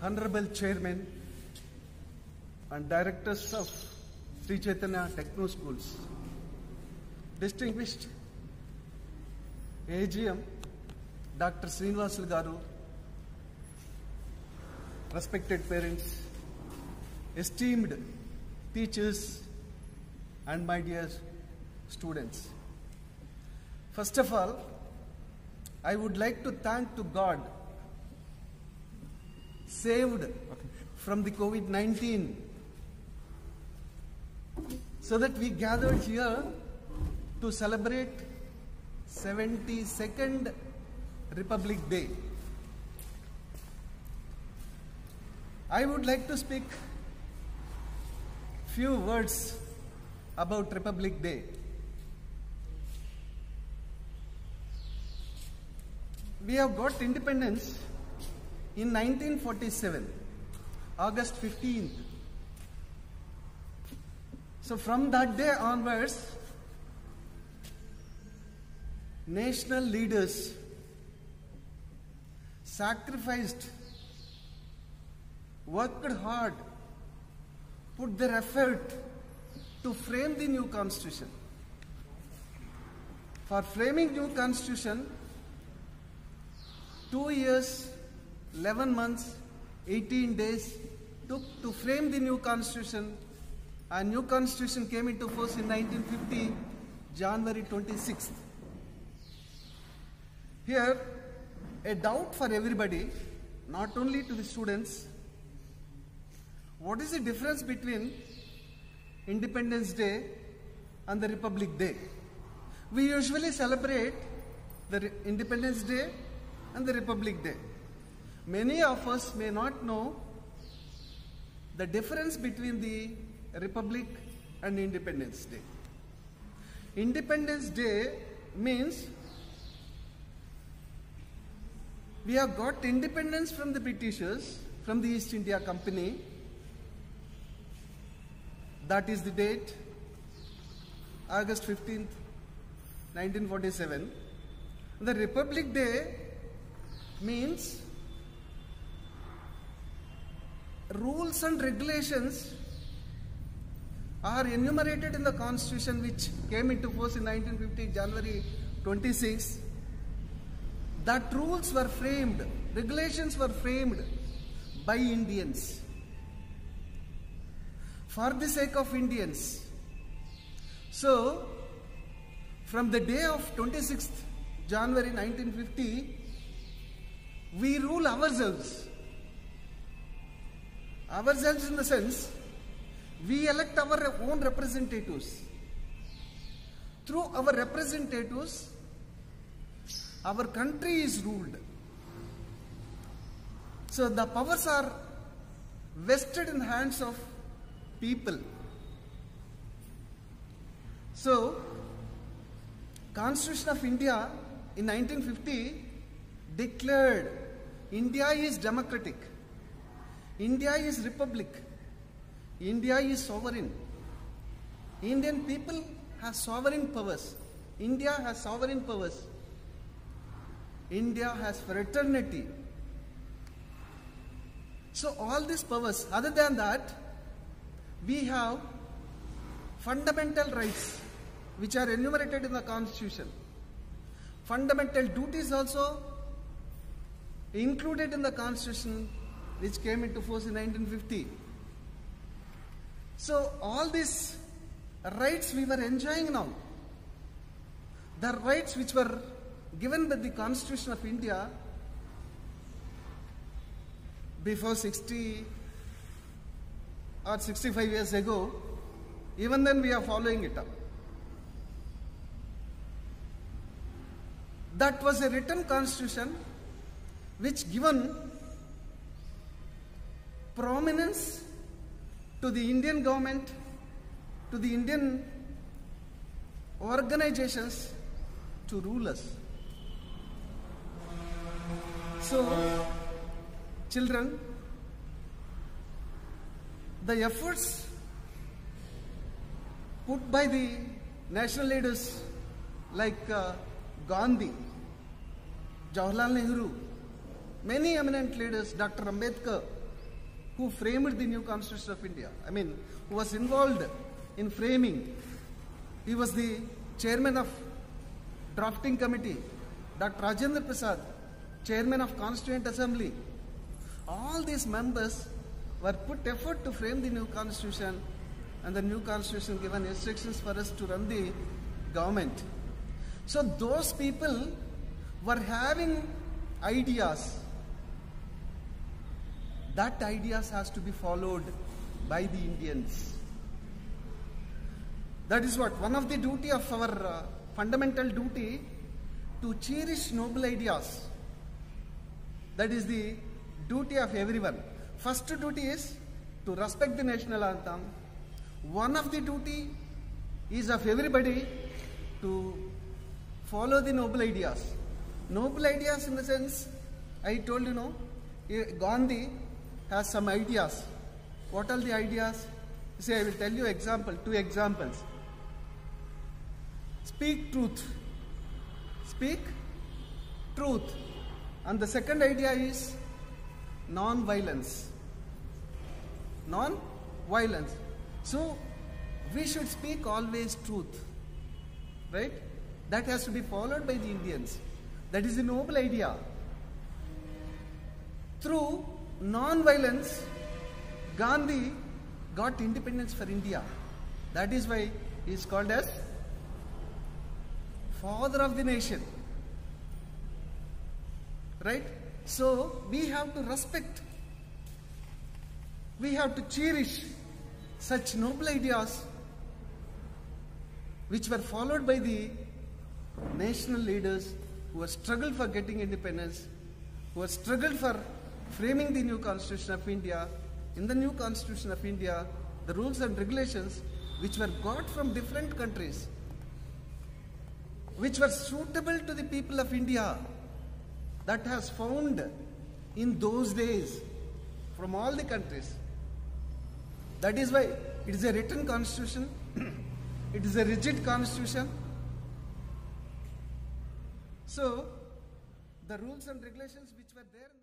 Honorable Chairman and Directors of Sri Chaitanya Techno Schools, Distinguished AGM Dr. Srinivasu Garu, respected parents, esteemed teachers and my dear students. First of all, I would like to thank to God saved from the COVID-19 so that we gathered here to celebrate 72nd Republic Day. I would like to speak few words about Republic Day. We have got independence in 1947, August 15th. So from that day onwards, national leaders sacrificed, worked hard, put their effort to frame the new constitution. For framing new constitution, 2 years, 11 months, 18 days took to frame the new constitution. A new constitution came into force in 1950, January 26th. Here, a doubt for everybody, not only to the students, what is the difference between Independence Day and the Republic Day? We usually celebrate the Independence Day and the Republic Day. Many of us may not know the difference between the Republic and Independence Day. Independence Day means we have got independence from the Britishers, from the East India Company. That is the date, August 15th, 1947. The Republic Day means rules and regulations are enumerated in the Constitution which came into force in 1950, January 26. That rules were framed, regulations were framed by Indians, for the sake of Indians. So, from the day of 26th January 1950, we rule ourselves. Ourselves in the sense, we elect our own representatives. Through our representatives, our country is ruled. So the powers are vested in hands of people. So, Constitution of India in 1950 declared India is democratic, India is republic, India is sovereign. Indian people have sovereign powers. India has sovereign powers. India has fraternity. So all these powers, other than that, we have fundamental rights which are enumerated in the Constitution. Fundamental duties also included in the Constitution which came into force in 1950. So all these rights we were enjoying now, the rights which were given by the Constitution of India before 60 or 65 years ago, even then we are following it up. That was a written constitution which given prominence to the Indian government, to the Indian organizations to rule us. So, children, the efforts put by the national leaders like Gandhi, Jawaharlal Nehru, many eminent leaders, Dr. Ambedkar, who framed the new Constitution of India. I mean, who was involved in framing. He was the chairman of drafting committee. Dr. Rajendra Prasad, chairman of Constituent Assembly. All these members were put effort to frame the new Constitution, and the new Constitution given instructions for us to run the government. So those people were having ideas. That ideas has to be followed by the Indians. That is what one of the duty of our fundamental duty, to cherish noble ideas. That is the duty of everyone. First duty is to respect the national anthem. One of the duty is of everybody to follow the noble ideas. Noble ideas in the sense, I told you, no, Gandhi has some ideas. What are the ideas? See, I will tell you two examples. Speak truth. Speak truth. And the second idea is non-violence. Non-violence. So, we should speak always truth. Right? That has to be followed by the Indians. That is a noble idea. Through non-violence, Gandhi got independence for India. That is why he is called as father of the nation. Right? So, we have to respect, we have to cherish such noble ideas which were followed by the national leaders who have struggled for getting independence, who have struggled for framing the new Constitution of India. In the new Constitution of India, the rules and regulations which were got from different countries, which were suitable to the people of India, that has found in those days from all the countries. That is why it is a written constitution, it is a rigid constitution. So, the rules and regulations which were there